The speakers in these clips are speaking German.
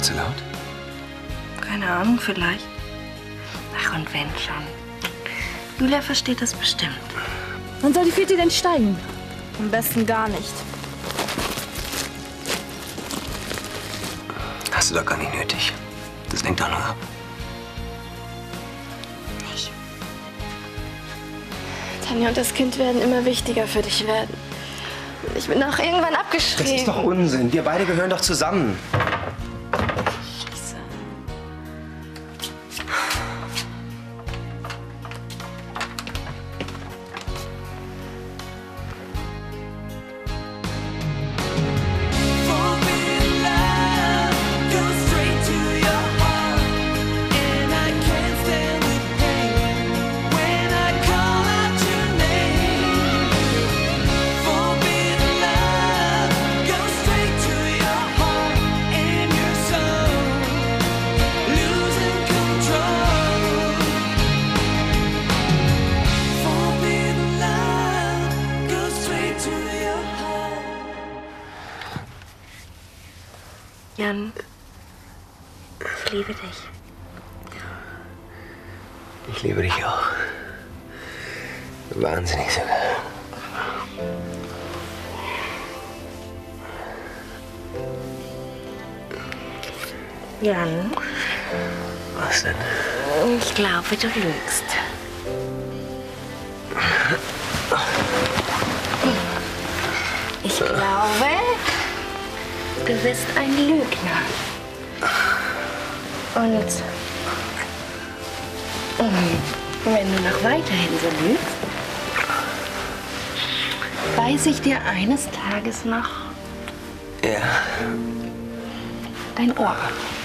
zu laut? Keine Ahnung, vielleicht. Ach, und wenn schon. Julia versteht das bestimmt. Wann soll die vierte denn steigen? Am besten gar nicht. Hast du doch gar nicht nötig. Das lenkt doch nur ab. Nicht. Tanja und das Kind werden immer wichtiger für dich werden. Ich bin auch irgendwann abgeschrieben. Das ist doch Unsinn. Wir beide gehören doch zusammen. Scheiße. Jan, ich liebe dich. Ich liebe dich auch. Wahnsinnig sogar. Jan, Was denn? ich glaube, du lügst. Ich glaube, du bist ein Lügner. Und wenn du noch weiterhin so lügst, weiß ich dir eines Tages noch Ja. dein Ohr.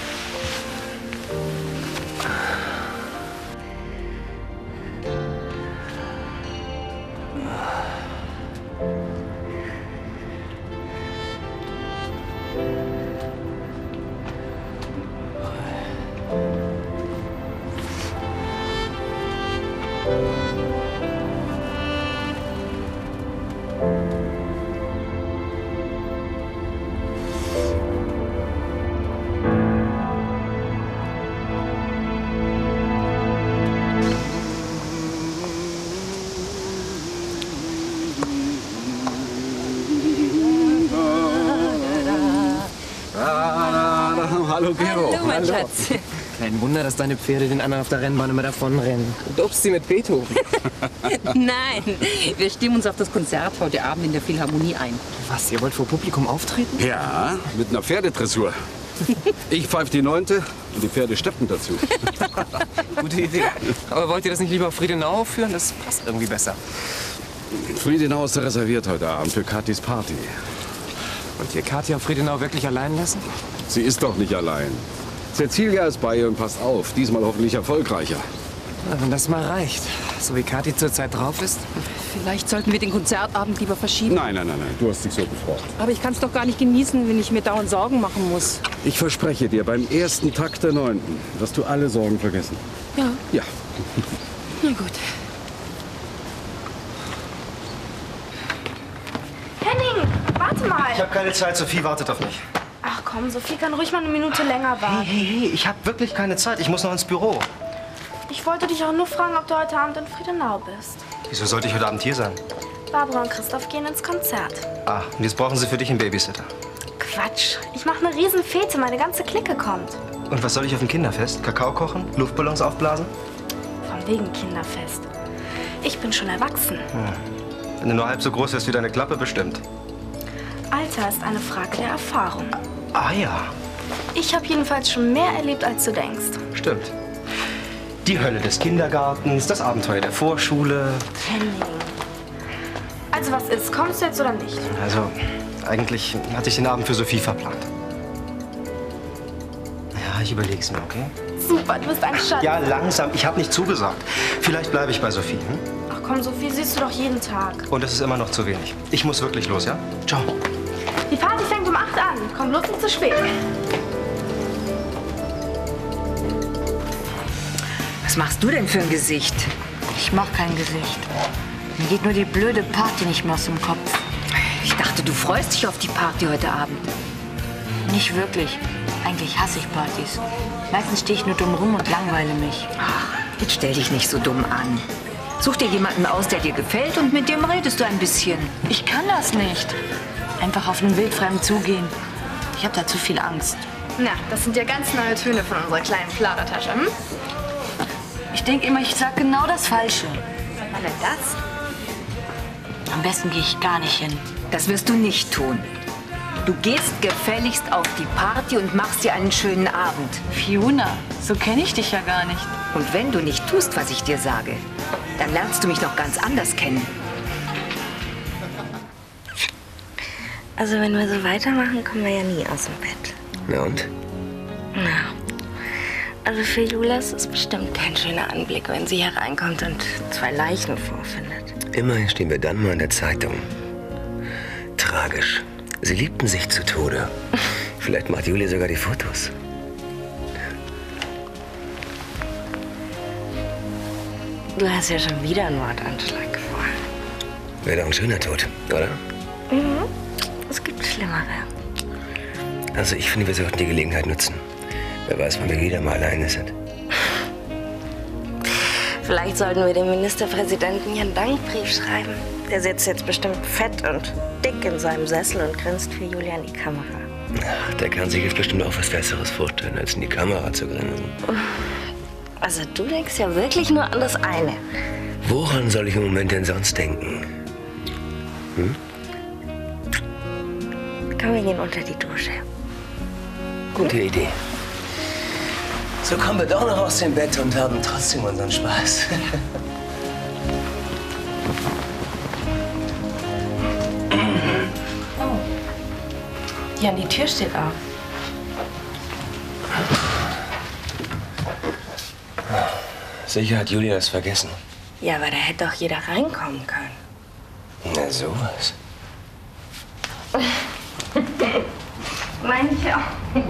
Hallo, Gero. Hallo, mein Schatz. Kein Wunder, dass deine Pferde den anderen auf der Rennbahn immer davonrennen. Du dopst sie mit Beethoven. Nein, wir stimmen uns auf das Konzert heute Abend in der Philharmonie ein. Was, ihr wollt vor Publikum auftreten? Ja, mit einer Pferdedressur. Ich pfeife die 9. und die Pferde steppen dazu. Gute Idee. Aber wollt ihr das nicht lieber auf Friedenau aufführen? Das passt irgendwie besser. Friedenau ist reserviert heute Abend für Kathis Party. Wollt ihr Katja auf Friedenau wirklich allein lassen? Sie ist doch nicht allein. Cecilia ist bei ihr und passt auf. Diesmal hoffentlich erfolgreicher. Na, wenn das mal reicht. So wie Kathi zurzeit drauf ist. Vielleicht sollten wir den Konzertabend lieber verschieben. Nein, nein, nein, nein. Du hast dich so gefreut. Aber ich kann es doch gar nicht genießen, wenn ich mir dauernd Sorgen machen muss. Ich verspreche dir, beim ersten Takt der 9. wirst du alle Sorgen vergessen. Ja. Ja. Na gut. Henning, warte mal. Ich habe keine Zeit. Sophie wartet auf mich. Ach komm, Sophie kann ruhig mal eine Minute länger warten. Hey, ich habe wirklich keine Zeit. Ich muss noch ins Büro. Ich wollte dich auch nur fragen, ob du heute Abend in Friedenau bist. Wieso sollte ich heute Abend hier sein? Barbara und Christoph gehen ins Konzert. Ah, und jetzt brauchen sie für dich einen Babysitter. Quatsch. Ich mache eine Riesenfete, meine ganze Clique kommt. Und was soll ich auf dem Kinderfest? Kakao kochen? Luftballons aufblasen? Von wegen Kinderfest. Ich bin schon erwachsen. Wenn du nur halb so groß wärst wie deine Klappe, bestimmt. Alter ist eine Frage der Erfahrung. Ah ja, Ich habe jedenfalls schon mehr erlebt, als du denkst. stimmt. Die Hölle des Kindergartens, das Abenteuer der Vorschule. Henning. Also was ist? Kommst du jetzt oder nicht? Also, eigentlich hatte ich den Abend für Sophie verplant. Ja, ich überleg's mir, okay? Super, du bist ein Schatz. Ja, langsam. Ich habe nicht zugesagt. Vielleicht bleibe ich bei Sophie. Hm? Ach komm, Sophie siehst du doch jeden Tag. Und es ist immer noch zu wenig. Ich muss wirklich los, ja? Ciao. Die Party fängt um 8 an. Komm bloß nicht zu spät. Was machst du denn für ein Gesicht? Ich mach kein Gesicht. Mir geht nur die blöde Party nicht mehr aus dem Kopf. Ich dachte, du freust dich auf die Party heute Abend. Nicht wirklich. Eigentlich hasse ich Partys. Meistens stehe ich nur dumm rum und langweile mich. Ach, jetzt stell dich nicht so dumm an. Such dir jemanden aus, der dir gefällt und mit dem redest du ein bisschen. Ich kann das nicht. Einfach auf einen Wildfremden zugehen. Ich habe da zu viel Angst. Na, das sind ja ganz neue Töne von unserer kleinen Plaudertasche, hm? Ich denke immer, ich sag genau das Falsche. Was denn das? Am besten gehe ich gar nicht hin. Das wirst du nicht tun. Du gehst gefälligst auf die Party und machst dir einen schönen Abend. Fiona, so kenne ich dich ja gar nicht. Und wenn du nicht tust, was ich dir sage, dann lernst du mich noch ganz anders kennen. Also wenn wir so weitermachen, kommen wir ja nie aus dem Bett. Na und? Na, also für Jula ist es bestimmt kein schöner Anblick, wenn sie hereinkommt und 2 Leichen vorfindet. Immerhin stehen wir dann mal in der Zeitung. Tragisch. Sie liebten sich zu Tode. Vielleicht macht Julia sogar die Fotos. Du hast ja schon wieder einen Mordanschlag vor. Wäre doch ein schöner Tod, oder? Mhm. Es gibt Schlimmere. Also ich finde, wir sollten die Gelegenheit nutzen. Wer weiß, wann wir wieder mal alleine sind. Vielleicht sollten wir dem Ministerpräsidenten ja einen Dankbrief schreiben. Der sitzt jetzt bestimmt fett und dick in seinem Sessel und grinst für Julia in die Kamera. Ach, der kann sich jetzt bestimmt auch was Besseres vorstellen, als in die Kamera zu grinsen. Also du denkst ja wirklich nur an das eine. Woran soll ich im Moment denn sonst denken? Hm? Komm, wir gehen unter die Dusche. Gute Idee. So kommen wir doch noch aus dem Bett und haben trotzdem unseren Spaß. Jan, die Tür steht auf. Sicher hat Julia das vergessen. Ja, aber da hätte doch jeder reinkommen können. Na sowas. Meine ich auch.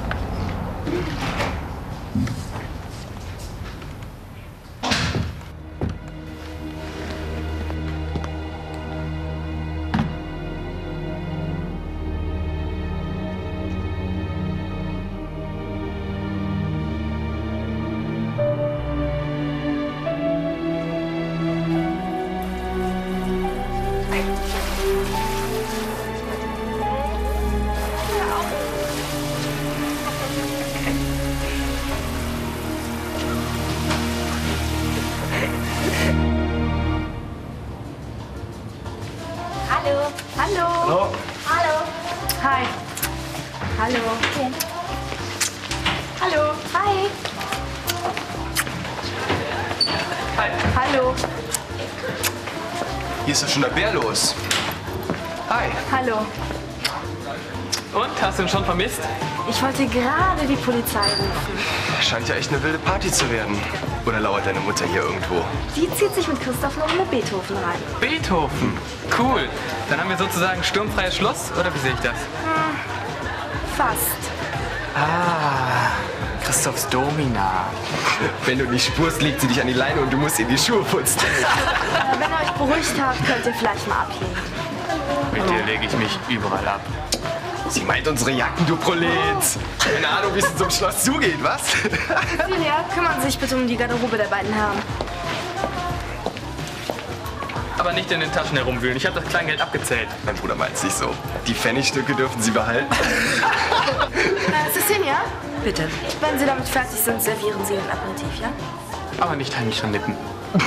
Hallo. Hallo. Hi. Hallo. Okay. Hallo. Hi. Hi. Hallo. Hier ist doch schon der Bär los. Hi. Hallo. Und, hast du ihn schon vermisst? Ich wollte gerade die Polizei rufen. Scheint ja echt eine wilde Party zu werden. Oder lauert deine Mutter hier irgendwo? Die zieht sich mit Christoph noch in eine Beethoven rein. Beethoven. Cool. Dann haben wir sozusagen sturmfreies Schloss, oder wie sehe ich das? Fast. Ah, Christophs Domina. Wenn du nicht spurst, legt sie dich an die Leine und du musst ihr die Schuhe putzen. Wenn ihr euch beruhigt habt, könnt ihr vielleicht mal abheben. Mit dir lege ich mich überall ab. Sie meint unsere Jacken, du Prolet. Keine Ahnung, wie es in so einem Schloss zugeht, was? Julia, kümmern Sie sich bitte um die Garderobe der beiden Herren. Aber nicht in den Taschen herumwühlen. Ich habe das Kleingeld abgezählt. Mein Bruder meint es nicht so. Die Pfennigstücke dürfen Sie behalten. Cecilia, Bitte. wenn Sie damit fertig sind, servieren Sie ein Aperitif, ja? Aber nicht heimlich von Lippen.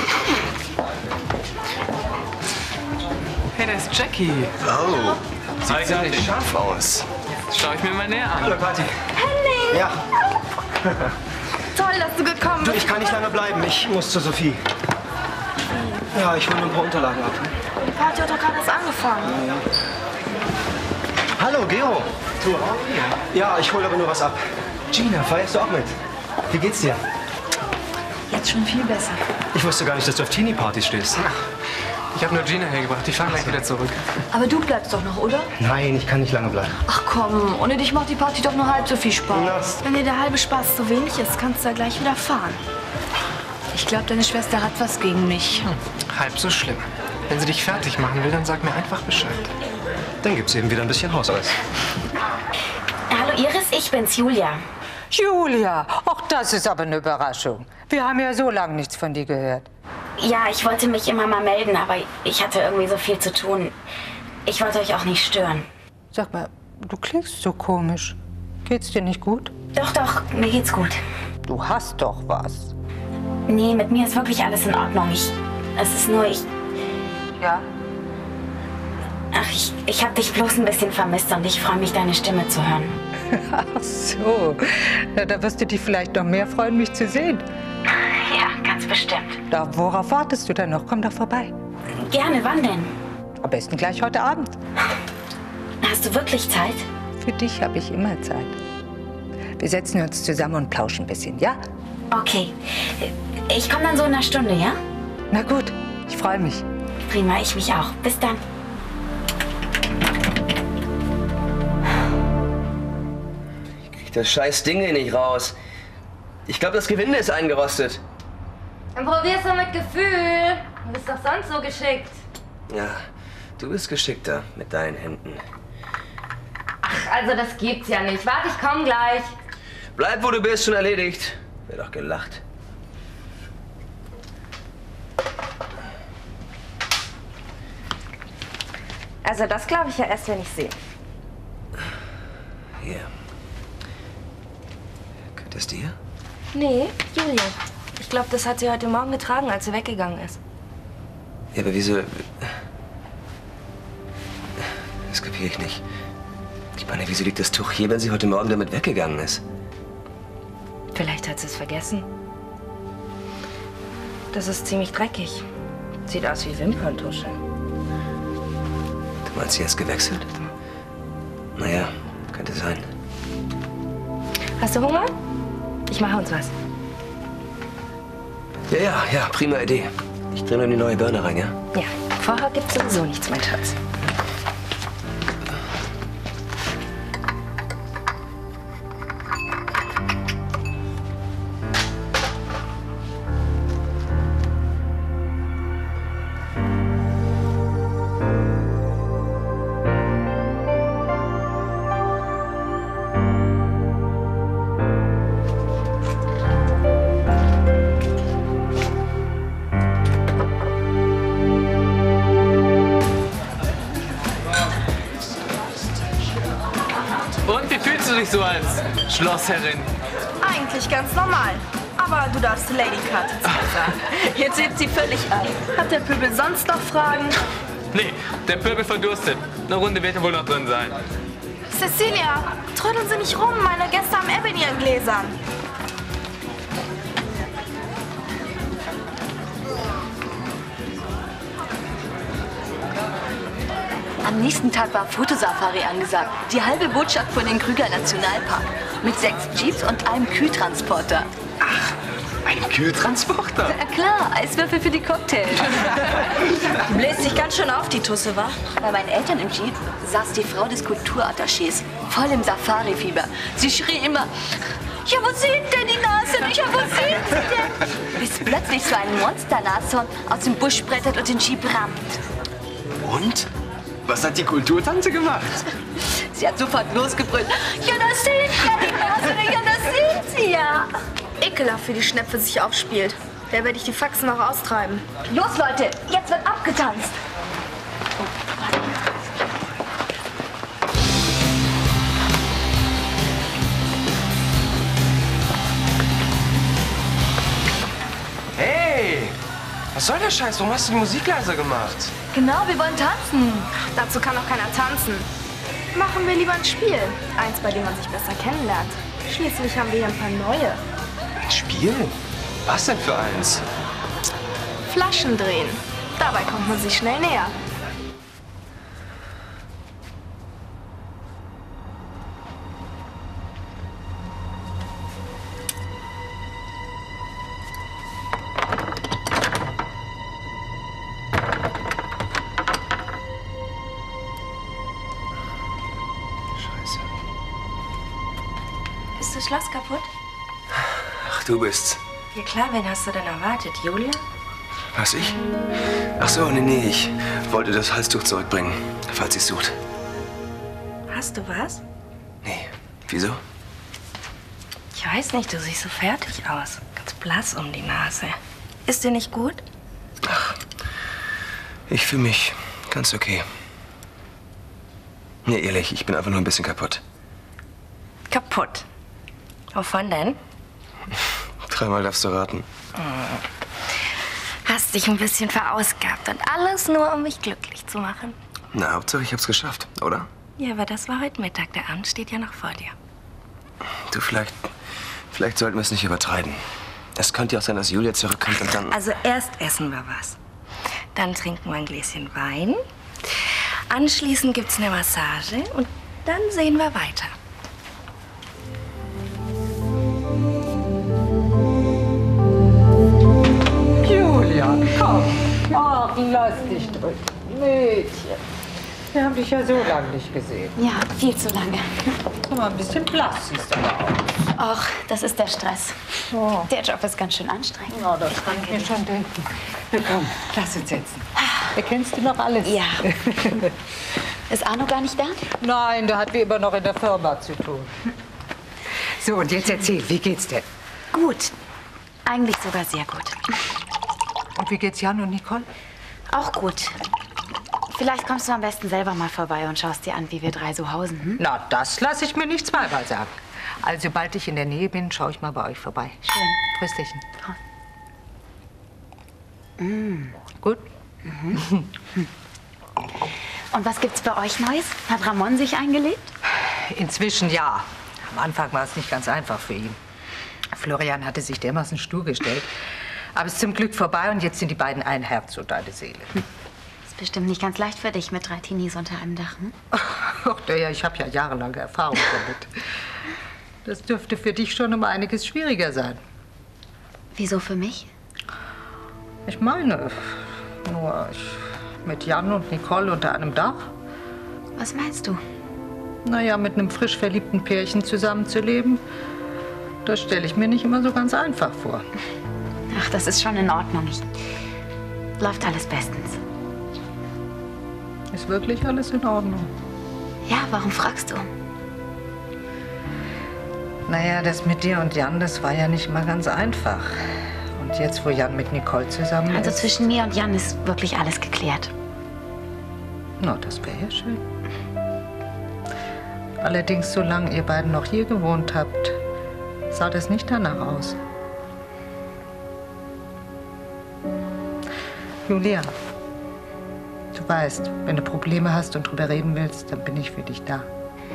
Hey, da ist Jackie. Oh, Hi, sieht ziemlich scharf aus. Das schaue ich mir mal näher an. Hallo, Kathi. Henning! Ja, Toll, dass du gekommen du, bist. ich kann nicht lange bleiben. Ich muss zu Sophie. Ja, ich hole nur ein paar Unterlagen ab. Die Party hat doch gerade erst angefangen. Hallo, Gero. Du auch hier? Ja, ich hole aber nur was ab. Gina, feierst du auch mit? Wie geht's dir? Jetzt schon viel besser. Ich wusste gar nicht, dass du auf Teenie-Partys stehst. Ich habe nur Gina hergebracht. Die fahren gleich wieder zurück. Aber du bleibst doch noch, oder? Nein, ich kann nicht lange bleiben. Ach komm, ohne dich macht die Party doch nur halb so viel Spaß. Wenn dir der halbe Spaß zu wenig ist, kannst du ja gleich wieder fahren. Ich glaube, deine Schwester hat was gegen mich. Halb so schlimm. Wenn sie dich fertig machen will, dann sag mir einfach Bescheid. Dann gibt's eben wieder ein bisschen Hausarrest. Hallo Iris, Ich bin's, Julia. Julia, auch das ist aber eine Überraschung. Wir haben ja so lange nichts von dir gehört. Ja, ich wollte mich immer mal melden, aber ich hatte irgendwie so viel zu tun. Ich wollte euch auch nicht stören. Sag mal, du klingst so komisch. Geht's dir nicht gut? Doch, mir geht's gut. Du hast doch was. Nee, mit mir ist wirklich alles in Ordnung. Es ist nur, Ja? Ach, ich hab dich bloß ein bisschen vermisst und ich freue mich, deine Stimme zu hören. Ach so. Na, da wirst du dich vielleicht noch mehr freuen, mich zu sehen. Ja, ganz bestimmt. Da, worauf wartest du denn noch? Komm doch vorbei. Gerne, wann denn? Am besten gleich heute Abend. Hast du wirklich Zeit? Für dich habe ich immer Zeit. Wir setzen uns zusammen und plauschen ein bisschen, ja? Okay. Ich komme dann so in einer Stunde, ja? Na gut, ich freue mich. Prima, ich mich auch. Bis dann. Das scheiß Ding hier nicht raus. Ich glaube, das Gewinde ist eingerostet. Dann probier's doch mit Gefühl. Du bist doch sonst so geschickt. Ja, du bist geschickter mit deinen Händen. Ach, also das gibt's ja nicht. Warte, ich komm gleich. Bleib, wo du bist, schon erledigt. Wird doch gelacht. Also das glaube ich ja erst, wenn ich sehe. Hier. Gehört das dir? Nee, Julia. Ich glaube, das hat sie heute Morgen getragen, als sie weggegangen ist. Ja, aber wieso... Das kapiere ich nicht. Ich meine, wieso liegt das Tuch hier, wenn sie heute Morgen damit weggegangen ist? Vielleicht hat sie es vergessen. Das ist ziemlich dreckig. Sieht aus wie Wimperntusche. Du meinst, sie ist gewechselt? Naja, könnte sein. Hast du Hunger? Ich mache uns was. Ja, prima Idee. Ich drehe nur die neue Birne rein, ja? Ja, vorher gibt's sowieso nichts, mein Schatz. Und wie fühlst du dich so als Schlossherrin? Eigentlich ganz normal. Aber du darfst Lady Karte sagen. Jetzt hebt sie völlig ab. Hat der Pöbel sonst noch Fragen? Nee, der Pöbel verdurstet. Eine Runde wird ja wohl noch drin sein. Cecilia, trödeln Sie nicht rum. Meine Gäste haben Ebbe in ihren Gläsern. Am nächsten Tag war Fotosafari angesagt. Die halbe Botschaft von den Krüger Nationalpark. Mit 6 Jeeps und einem Kühltransporter. Ein Kühltransporter? Na klar, Eiswürfel für die Cocktails. Du bläst dich ganz schön auf, die Tusse, wa? Bei meinen Eltern im Jeep saß die Frau des Kulturattachés, voll im Safari-Fieber. Sie schrie immer, ja, wo sind denn die Nashörner? Ja, wo sind sie denn? Bis plötzlich so ein Monster-Nashorn aus dem Busch brettert und den Jeep rammt. Und? Was hat die Kulturtante gemacht? Sie hat sofort losgebrüllt. Ja, das sind ja die Nashörner, ja, das sind sie ja. Ekelhaft, wie die Schnepfe sich aufspielt. Der werde ich die Faxen noch austreiben. Los, Leute, jetzt wird abgetanzt. Hey! Was soll der Scheiß? Warum hast du die Musik leiser gemacht? Genau, wir wollen tanzen. Dazu kann doch keiner tanzen. Machen wir lieber ein Spiel. Eins, bei dem man sich besser kennenlernt. Schließlich haben wir hier ein paar neue. Ein Spiel? Was denn für eins? Flaschen drehen. Dabei kommt man sich schnell näher. Ist das Schloss kaputt? Ach, du bist's. Ja klar, wen hast du denn erwartet? Julia? Was, ich? Ach so, nee, ich wollte das Halstuch zurückbringen, falls sie es sucht. Hast du was? Nee, wieso? Ich weiß nicht, du siehst so fertig aus. Ganz blass um die Nase. Ist dir nicht gut? Ach, ich fühle mich ganz okay. Nee, ehrlich, ich bin einfach nur ein bisschen kaputt. Kaputt? Wovon denn? 3-mal darfst du raten. Hast dich ein bisschen verausgabt und alles nur, um mich glücklich zu machen. Na, Hauptsache ich hab's geschafft, oder? Ja, aber das war heute Mittag. Der Abend steht ja noch vor dir. Du, vielleicht sollten wir es nicht übertreiben. Es könnte ja auch sein, dass Julia zurückkommt und dann... Also erst essen wir was. Dann trinken wir ein Gläschen Wein. Anschließend gibt's eine Massage und dann sehen wir weiter. Julia, komm. Ach, lass dich drücken. Mädchen. Wir haben dich ja so lange nicht gesehen. Ja, viel zu lange. Guck mal, ein bisschen blass siehst du aber aus. Ach, das ist der Stress. Oh. Der Job ist ganz schön anstrengend. Ja, das kann ich mir schon denken. Na komm, lass uns setzen. Erkennst du noch alles? Ja. Ist Arno gar nicht da? Nein, der hat wie immer noch in der Firma zu tun. So, und jetzt erzähl, wie geht's denn? Gut. Eigentlich sogar sehr gut. Und wie geht's Jan und Nicole? Auch gut. Vielleicht kommst du am besten selber mal vorbei und schaust dir an, wie wir 3 so hausen. Hm? Na, das lasse ich mir nicht zweimal sagen. Also, sobald ich in der Nähe bin, schaue ich mal bei euch vorbei. Schön. Prösterchen. Gut. Und was gibt's bei euch Neues? Hat Ramon sich eingelebt? Inzwischen ja. Am Anfang war es nicht ganz einfach für ihn. Florian hatte sich dermaßen stur gestellt. Aber es ist zum Glück vorbei und jetzt sind die beiden ein Herz und eine Seele. Ist bestimmt nicht ganz leicht für dich mit 3 Teenies unter einem Dach, hm? Ach, ja, ich habe ja jahrelange Erfahrung damit. Das dürfte für dich schon um einiges schwieriger sein. Wieso für mich? Ich meine, mit Jan und Nicole unter einem Dach. Was meinst du? Naja, mit einem frisch verliebten Pärchen zusammenzuleben, das stelle ich mir nicht immer so ganz einfach vor. Ach, das ist schon in Ordnung. Läuft alles bestens. Ist wirklich alles in Ordnung? Ja, warum fragst du? Naja, das mit dir und Jan, das war ja nicht mal ganz einfach. Und jetzt, wo Jan mit Nicole zusammen Also ist... zwischen mir und Jan ist wirklich alles geklärt. Na, das wäre ja schön. Allerdings, solange ihr beiden noch hier gewohnt habt, sah das nicht danach aus. Julia, du weißt, wenn du Probleme hast und drüber reden willst, dann bin ich für dich da.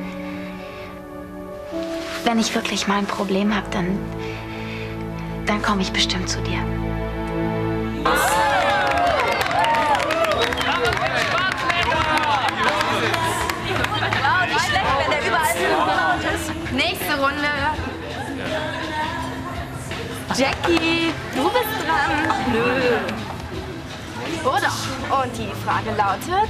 Wenn ich wirklich mal ein Problem habe, dann komme ich bestimmt zu dir. Wow, nicht schlecht, wenn der überall so ist. Nächste Runde. Jackie, du bist dran. Ach, nö. Oder? Und die Frage lautet: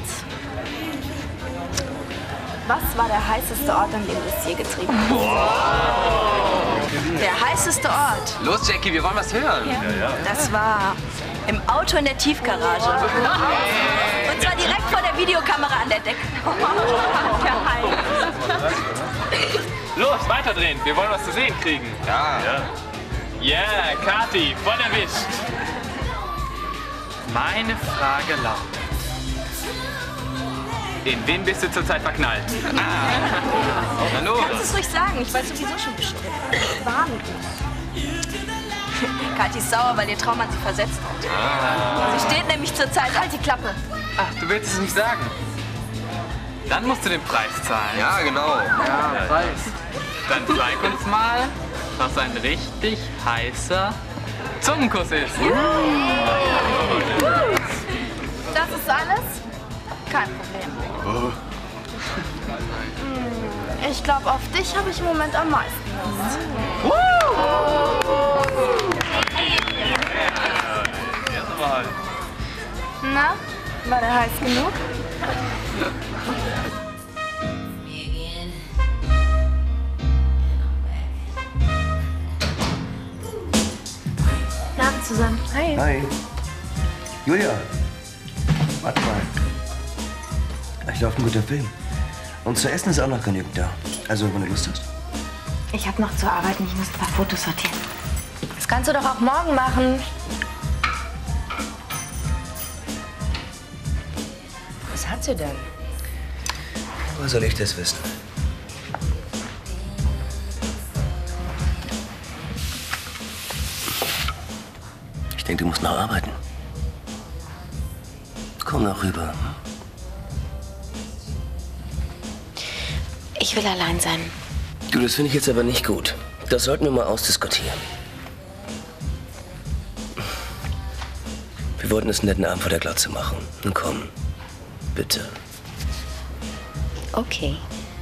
Was war der heißeste Ort, an dem du es je getrieben hast? Der heißeste Ort. Los, Jackie, wir wollen was hören. Das war im Auto in der Tiefgarage. Und zwar direkt vor der Videokamera an der Decke. Los, weiterdrehen. Wir wollen was zu sehen kriegen. Ja. Yeah, Kathi, voll erwischt. Meine Frage lautet: In wen bist du zurzeit verknallt? Na los. Kannst du es ruhig sagen? Ich weiß sowieso schon Bescheid. Ich warne dich. Kathi ist sauer, weil ihr Traummann sie versetzt hat. Sie steht nämlich zurzeit... Halt die Klappe. Ach, du willst es nicht sagen. Dann musst du den Preis zahlen. Ja, genau. Ja, Preis. Dann zeig uns mal, was ein richtig heißer Zungenkuss ist. Das ist alles? Kein Problem. Ich glaube, auf dich habe ich im Moment am meisten Lust. Na, war der heiß genug? Guten Abend zusammen. Hi. Hi. Julia. Warte mal. Gleich läuft ein guter Film. Und zu essen ist auch noch genügend da. Also, wenn du Lust hast. Ich habe noch zu arbeiten. Ich muss ein paar Fotos sortieren. Das kannst du doch auch morgen machen. Was hat sie denn? Woher soll ich das wissen? Ich denke, du musst noch arbeiten. Komm noch rüber. Ich will allein sein. Du, das finde ich jetzt aber nicht gut. Das sollten wir mal ausdiskutieren. Wir wollten es einen netten Abend vor der Glotze machen. Nun komm, bitte. Okay.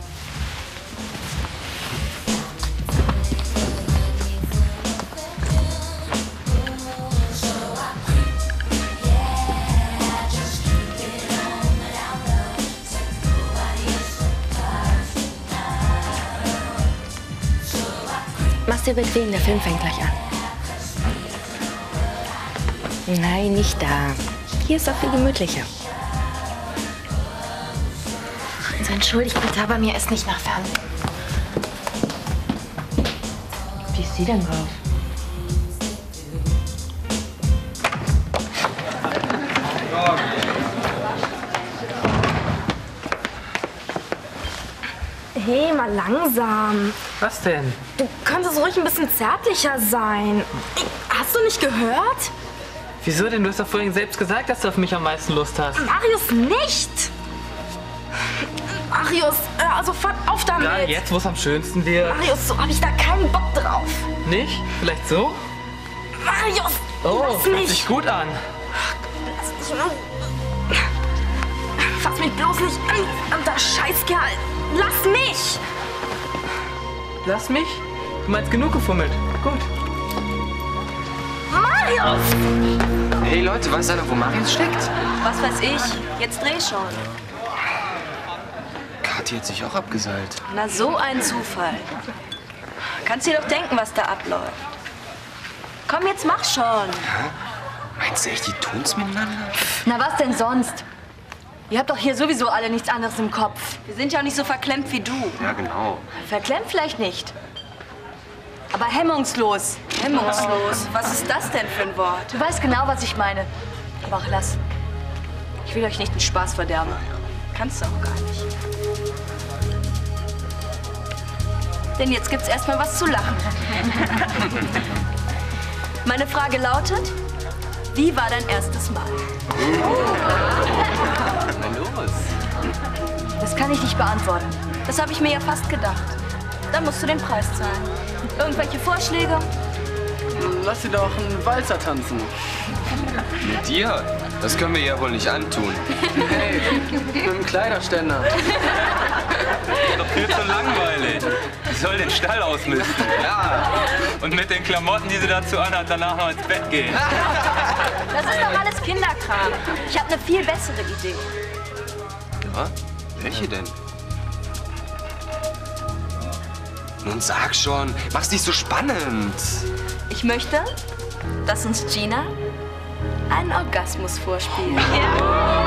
Mach's dir bequem, der Film fängt gleich an. Nein, nicht da. Hier ist doch viel gemütlicher. Also entschuldigt bitte, aber mir ist nicht nach Fernsehen. Wie ist sie denn drauf? Hey, mal langsam. Was denn? Du könntest ruhig ein bisschen zärtlicher sein. Hast du nicht gehört? Wieso denn? Du hast doch vorhin selbst gesagt, dass du auf mich am meisten Lust hast. Marius, nicht! Marius, also fahrt auf damit! Ja, jetzt, wo es am schönsten wird. Marius, so habe ich da keinen Bock drauf. Nicht? Vielleicht so? Marius, Oh, lass fühlt mich! sich gut an. Lass mich nur. Fass mich bloß nicht an, verdammter Scheißkerl! Lass mich! Lass mich? Du meinst genug gefummelt. Gut. Marius! Hey Leute, weiß einer, wo Marius steckt? Was weiß ich? Jetzt dreh schon. Kathi hat sich auch abgeseilt. Na, so ein Zufall. Kannst dir doch denken, was da abläuft. Komm, jetzt mach schon. Meinst du echt, die tun's miteinander? Na, was denn sonst? Ihr habt doch hier sowieso alle nichts anderes im Kopf. Wir sind ja auch nicht so verklemmt wie du. Ja, genau. Verklemmt vielleicht nicht. Aber hemmungslos. Hemmungslos. Was ist das denn für ein Wort? Du weißt genau, was ich meine. Aber ach, lass. Ich will euch nicht den Spaß verderben. Kannst du auch gar nicht. Denn jetzt gibt's erstmal was zu lachen. Meine Frage lautet: Wie war dein erstes Mal? Na los. Das kann ich nicht beantworten. Das habe ich mir ja fast gedacht. Dann musst du den Preis zahlen. Irgendwelche Vorschläge? Lass sie doch einen Walzer tanzen. Mit dir? Das können wir ja wohl nicht antun. Hey, mit einem Kleiderständer. Doch viel zu langweilig. Sie soll den Stall ausmisten. Ja. Und mit den Klamotten, die sie dazu anhat, danach noch ins Bett gehen. Das ist doch alles Kinderkram. Ich habe eine viel bessere Idee. Ja? Welche denn? Nun sag schon, mach's nicht so spannend. Ich möchte, dass uns Gina einen Orgasmus vorspielt. Ja.